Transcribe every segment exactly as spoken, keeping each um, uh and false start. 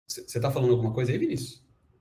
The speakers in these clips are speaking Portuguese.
Você está falando alguma coisa aí, Vinícius?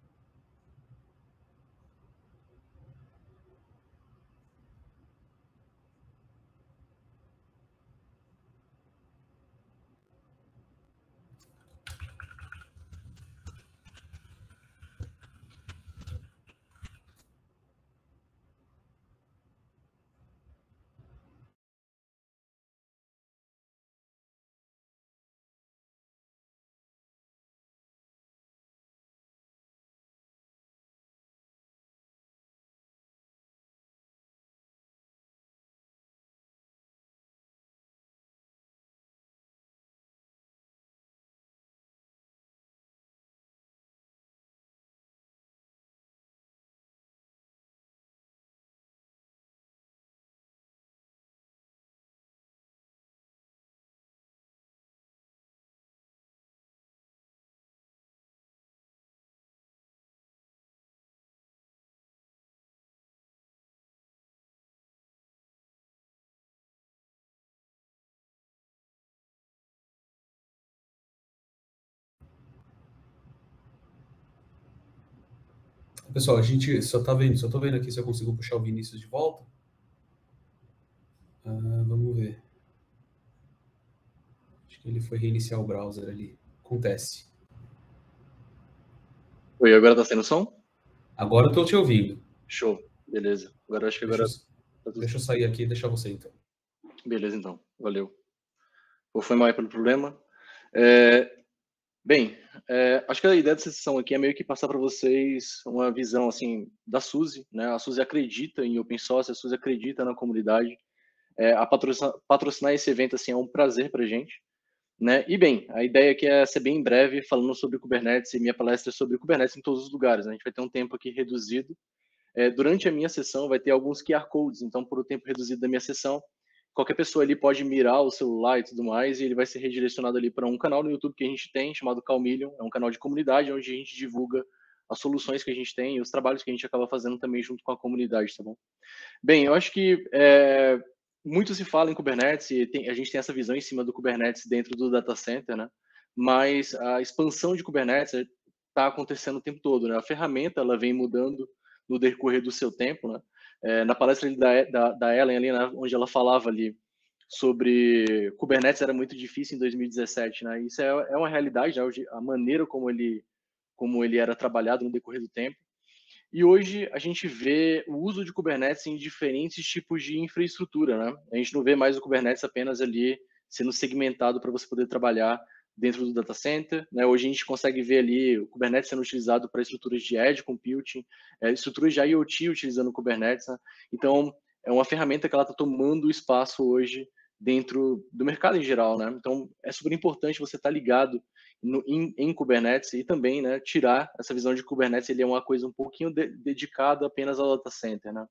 Pessoal, a gente só tá vendo, só tô vendo aqui se eu consigo puxar o Vinícius de volta. Ah, vamos ver. Acho que ele foi reiniciar o browser ali. Acontece. Oi, agora tá sendo som? Agora eu tô te ouvindo. Show, beleza. Agora acho que Deixa agora eu, tá tudo deixa eu certo. sair aqui e deixar você então. Beleza, então. Valeu. Ou foi mal aí pelo problema. É, bem, é, acho que a ideia dessa sessão aqui é meio que passar para vocês uma visão assim da Suzy, né? A Suzy acredita em open source, a Suzy acredita na comunidade. É, a patrocinar, patrocinar esse evento assim é um prazer para gente, né? E bem, a ideia aqui é ser bem breve, falando sobre Kubernetes, e minha palestra é sobre Kubernetes em todos os lugares, né? A gente vai ter um tempo aqui reduzido. É, durante a minha sessão vai ter alguns Q R Codes, então por o tempo reduzido da minha sessão, qualquer pessoa ali pode mirar o celular e tudo mais, e ele vai ser redirecionado ali para um canal no YouTube que a gente tem, chamado Calmillion, é um canal de comunidade onde a gente divulga as soluções que a gente tem e os trabalhos que a gente acaba fazendo também junto com a comunidade, tá bom? Bem, eu acho que é, muito se fala em Kubernetes e tem, a gente tem essa visão em cima do Kubernetes dentro do data center, né? Mas a expansão de Kubernetes está acontecendo o tempo todo, né? A ferramenta ela vem mudando no decorrer do seu tempo, né? É, na palestra ali da, da, da Ellen, ali, né, onde ela falava ali sobre Kubernetes era muito difícil em dois mil e dezessete, né? Isso é, é uma realidade, né? A maneira como ele, como ele era trabalhado no decorrer do tempo. E hoje a gente vê o uso de Kubernetes em diferentes tipos de infraestrutura, né? A gente não vê mais o Kubernetes apenas ali sendo segmentado para você poder trabalhar dentro do data center, né? Hoje a gente consegue ver ali o Kubernetes sendo utilizado para estruturas de edge computing, é, estruturas de IoT utilizando o Kubernetes, né? Então, é uma ferramenta que ela está tomando espaço hoje dentro do mercado em geral, né? Então, é super importante você estar tá ligado no, em, em Kubernetes e também, né, tirar essa visão de Kubernetes, ele é uma coisa um pouquinho de, dedicada apenas ao data center, né?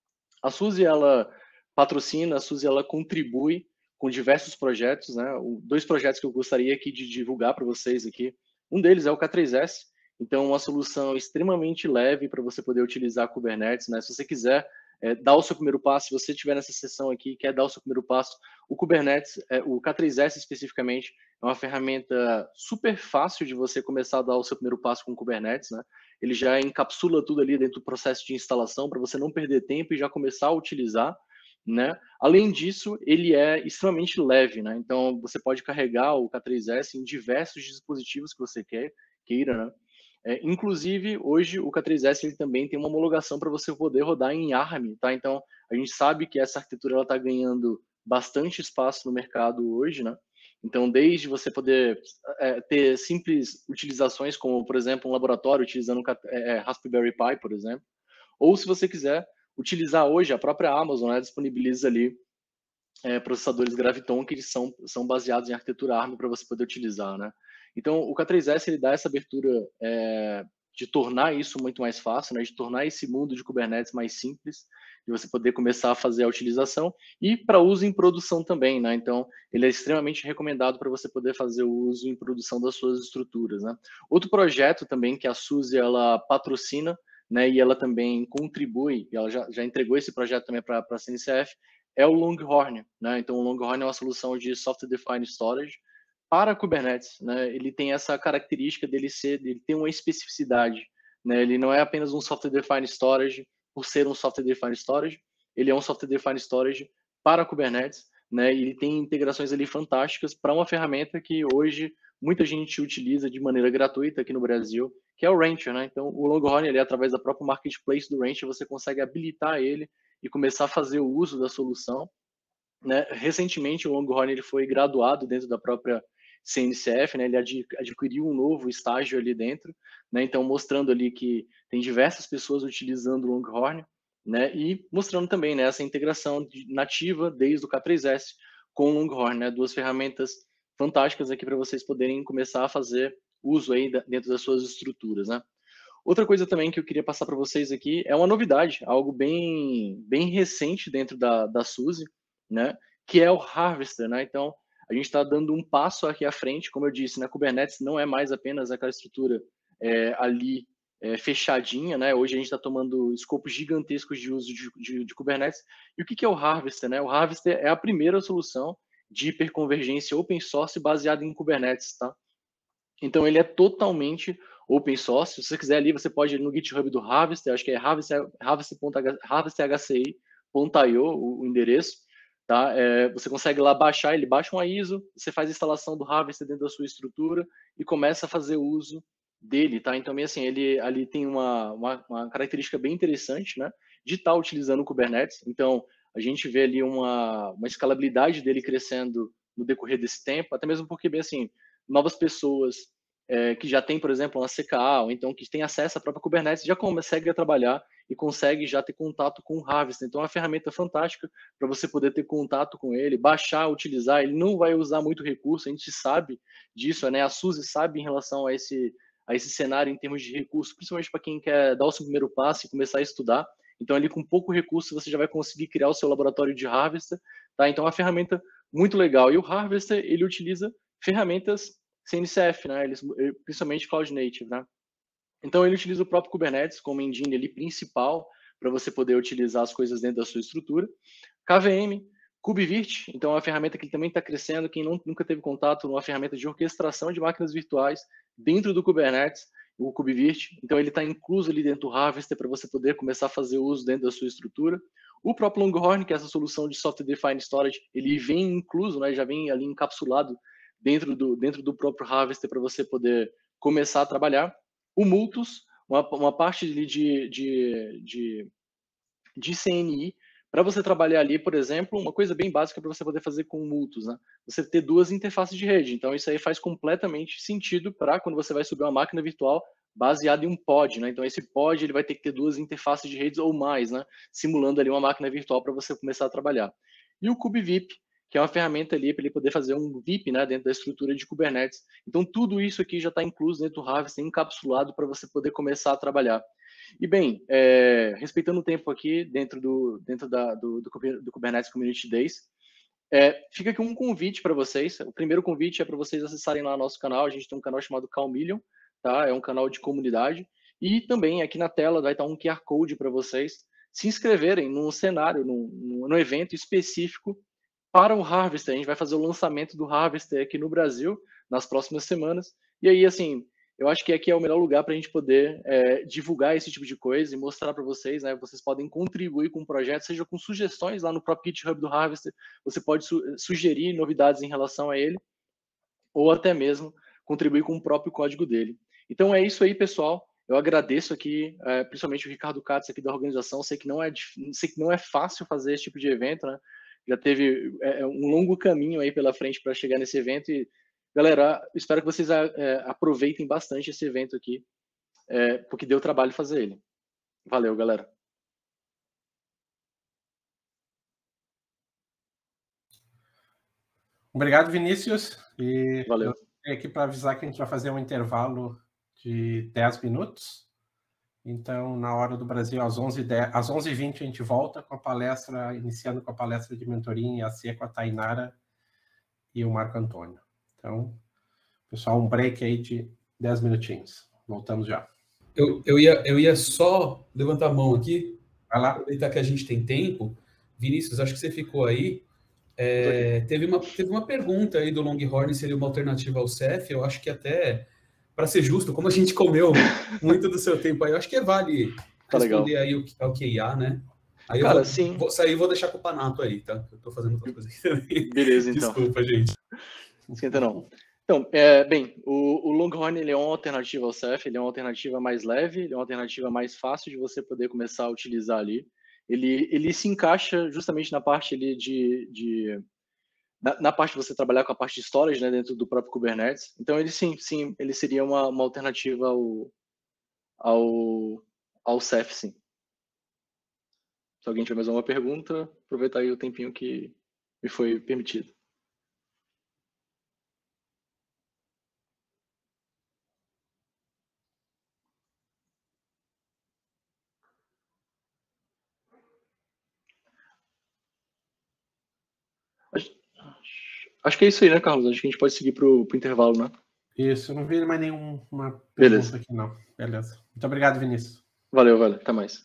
A Suzy, ela patrocina, a Suzy, ela contribui com diversos projetos, né? O, dois projetos que eu gostaria aqui de divulgar para vocês aqui. Um deles é o K três S, então uma solução extremamente leve para você poder utilizar Kubernetes, né? Se você quiser é, dar o seu primeiro passo, se você estiver nessa sessão aqui quer dar o seu primeiro passo, o Kubernetes, é, o K três S especificamente, é uma ferramenta super fácil de você começar a dar o seu primeiro passo com Kubernetes, né? Ele já encapsula tudo ali dentro do processo de instalação para você não perder tempo e já começar a utilizar, né? Além disso, ele é extremamente leve, né? Então você pode carregar o K três S em diversos dispositivos que você quer, queira, né? É, inclusive, hoje o K três S ele também tem uma homologação para você poder rodar em ARM, tá? Então, a gente sabe que essa arquitetura está ganhando bastante espaço no mercado hoje, né? Então, desde você poder é, ter simples utilizações, como, por exemplo, um laboratório utilizando é, Raspberry Pi, por exemplo, ou se você quiser utilizar hoje, a própria Amazon né, disponibiliza ali é, processadores Graviton que eles são, são baseados em arquitetura ARM para você poder utilizar, né? Então, o K três S ele dá essa abertura é, de tornar isso muito mais fácil, né? De tornar esse mundo de Kubernetes mais simples, de você poder começar a fazer a utilização e para uso em produção também, né? Então, ele é extremamente recomendado para você poder fazer o uso em produção das suas estruturas, né? Outro projeto também que a Suzy ela patrocina, né? E ela também contribui, ela já, já entregou esse projeto também para a C N C F, é o Longhorn, né? Então o Longhorn é uma solução de software defined storage para Kubernetes, né? Ele tem essa característica dele ser, ele tem uma especificidade, né? Ele não é apenas um software defined storage por ser um software defined storage, ele é um software defined storage para Kubernetes, né? E ele tem integrações ali fantásticas para uma ferramenta que hoje muita gente utiliza de maneira gratuita aqui no Brasil, que é o Rancher, né? Então, o Longhorn, ele, através da própria marketplace do Rancher, você consegue habilitar ele e começar a fazer o uso da solução, né? Recentemente, o Longhorn ele foi graduado dentro da própria C N C F, né? Ele adquiriu um novo estágio ali dentro, né? Então, mostrando ali que tem diversas pessoas utilizando o Longhorn, né? E mostrando também, né, essa integração nativa desde o K três S com o Longhorn, né? Duas ferramentas fantásticas aqui para vocês poderem começar a fazer uso aí dentro das suas estruturas, né? Outra coisa também que eu queria passar para vocês aqui é uma novidade, algo bem, bem recente dentro da, da SUSE, né? Que é o Harvester, né? Então, a gente está dando um passo aqui à frente, como eu disse, né? Kubernetes não é mais apenas aquela estrutura é, ali é, fechadinha, né? Hoje a gente está tomando escopos gigantescos de uso de, de, de Kubernetes. E o que, que é o Harvester, né? O Harvester é a primeira solução de hiperconvergência open source baseada em Kubernetes, tá? Então, ele é totalmente open source. Se você quiser ali, você pode ir no GitHub do Harvester, acho que é harvester ponto i o o endereço, tá? É, você consegue lá baixar, ele baixa uma I S O, você faz a instalação do Harvester dentro da sua estrutura e começa a fazer uso dele, tá? Então, assim, ele ali tem uma, uma, uma característica bem interessante, né? De estar utilizando o Kubernetes. Então, a gente vê ali uma, uma escalabilidade dele crescendo no decorrer desse tempo, até mesmo porque, bem assim, novas pessoas é, que já têm, por exemplo, uma C K A, ou então que têm acesso à própria Kubernetes, já consegue a trabalhar e consegue já ter contato com o Harvester. Então, é uma ferramenta fantástica para você poder ter contato com ele, baixar, utilizar. Ele não vai usar muito recurso, a gente sabe disso, né? A SUSE sabe em relação a esse, a esse cenário em termos de recurso, principalmente para quem quer dar o seu primeiro passo e começar a estudar. Então, ali com pouco recurso, você já vai conseguir criar o seu laboratório de Harvester, tá? Então, é uma ferramenta muito legal. E o Harvester, ele utiliza ferramentas C N C F, né? Eles, principalmente Cloud Native, né? Então, ele utiliza o próprio Kubernetes como engine ali principal para você poder utilizar as coisas dentro da sua estrutura. K V M, KubeVirt, então é uma ferramenta que também está crescendo. Quem não, nunca teve contato, uma ferramenta de orquestração de máquinas virtuais dentro do Kubernetes, o KubeVirt. Então, ele está incluso ali dentro do Harvester para você poder começar a fazer uso dentro da sua estrutura. O próprio Longhorn, que é essa solução de Software Defined Storage, ele vem incluso, né, já vem ali encapsulado dentro do, dentro do próprio Harvester para você poder começar a trabalhar. O Multus, uma, uma parte de, de, de, de C N I, para você trabalhar ali, por exemplo, uma coisa bem básica para você poder fazer com o Multus, né? Você ter duas interfaces de rede. Então, isso aí faz completamente sentido para quando você vai subir uma máquina virtual baseada em um pod, né? Então, esse pod ele vai ter que ter duas interfaces de redes ou mais, né? Simulando ali uma máquina virtual para você começar a trabalhar. E o KubeVip, que é uma ferramenta ali para ele poder fazer um V I P, né, dentro da estrutura de Kubernetes. Então, tudo isso aqui já está incluso dentro do Harvester, encapsulado para você poder começar a trabalhar. E, bem, é, respeitando o tempo aqui dentro do, dentro da, do, do, do Kubernetes Community Days, é, fica aqui um convite para vocês. O primeiro convite é para vocês acessarem lá nosso canal. A gente tem um canal chamado Calmillion, tá? É um canal de comunidade. E também aqui na tela vai estar um Q R Code para vocês se inscreverem num cenário, num, num evento específico para o Harvester. A gente vai fazer o lançamento do Harvester aqui no Brasil nas próximas semanas. E aí, assim, eu acho que aqui é o melhor lugar para a gente poder é, divulgar esse tipo de coisa e mostrar para vocês, né? Vocês podem contribuir com o projeto, seja com sugestões lá no próprio GitHub do Harvester, você pode su sugerir novidades em relação a ele, ou até mesmo contribuir com o próprio código dele. Então é isso aí, pessoal. Eu agradeço aqui, é, principalmente o Ricardo Katz aqui da organização. Sei que não é, sei que não é fácil fazer esse tipo de evento, né? Já teve é, um longo caminho aí pela frente para chegar nesse evento e, galera, espero que vocês é, aproveitem bastante esse evento aqui, é, porque deu trabalho fazer ele. Valeu, galera. Obrigado, Vinícius. E Valeu. eu tenho aqui para avisar que a gente vai fazer um intervalo de dez minutos. Então, na hora do Brasil, às onze e vinte, a gente volta com a palestra, iniciando com a palestra de mentoria em A C com a Tainara e o Marco Antônio. Então, pessoal, um break aí de dez minutinhos. Voltamos já. Eu, eu, ia, eu ia só levantar a mão aqui, vai lá. Aproveitar que a gente tem tempo. Vinícius, acho que você ficou aí. É, teve, uma, teve uma pergunta aí do Longhorn, seria uma alternativa ao C E F. Eu acho que até, para ser justo, como a gente comeu muito do seu tempo aí, eu acho que vale Tá legal. responder aí o, ao Q I A, né? Aí eu Cara, vou, sim. vou sair e vou deixar com o Panato aí, tá? Eu tô fazendo outras coisas aqui também. Beleza, então. Desculpa, gente. Esquenta não. Então, é, bem, o, o Longhorn ele é uma alternativa ao C E F, ele é uma alternativa mais leve, ele é uma alternativa mais fácil de você poder começar a utilizar ali. Ele, ele se encaixa justamente na parte ali de, de na, na parte de você trabalhar com a parte de storage, né, dentro do próprio Kubernetes. Então, ele sim, sim, ele seria uma, uma alternativa ao, ao, ao C E F, sim. Se alguém tiver mais alguma pergunta, aproveitar aí o tempinho que me foi permitido. Acho, acho que é isso aí, né, Carlos? Acho que a gente pode seguir para o intervalo, né? Isso, eu não vi mais nenhuma pergunta Beleza. aqui, não. Beleza. Muito obrigado, Vinícius. Valeu, valeu. Até mais.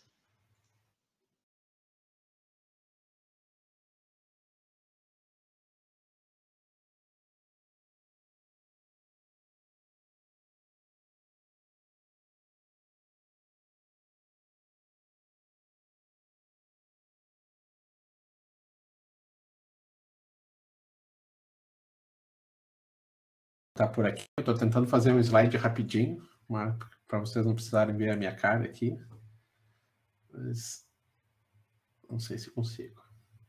Tá por aqui. Eu estou tentando fazer um slide rapidinho, para vocês não precisarem ver a minha cara aqui. Mas não sei se consigo.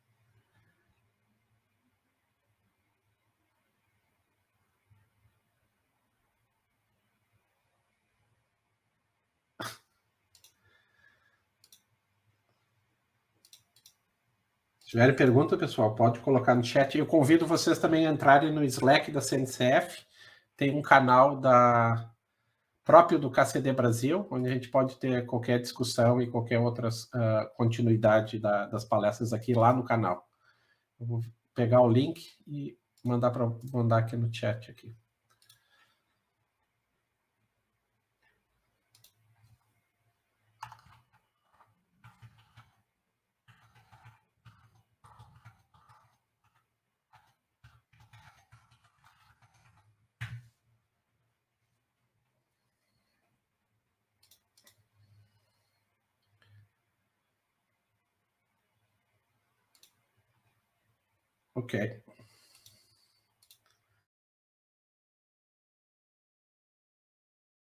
Se tiverem pergunta, pessoal, pode colocar no chat. Eu convido vocês também a entrarem no Slack da C N C F. Tem um canal da, próprio do K C D Brasil, onde a gente pode ter qualquer discussão e qualquer outra uh, continuidade da, das palestras aqui lá no canal. Eu vou pegar o link e mandar, pra, mandar aqui no chat. Aqui. Ok.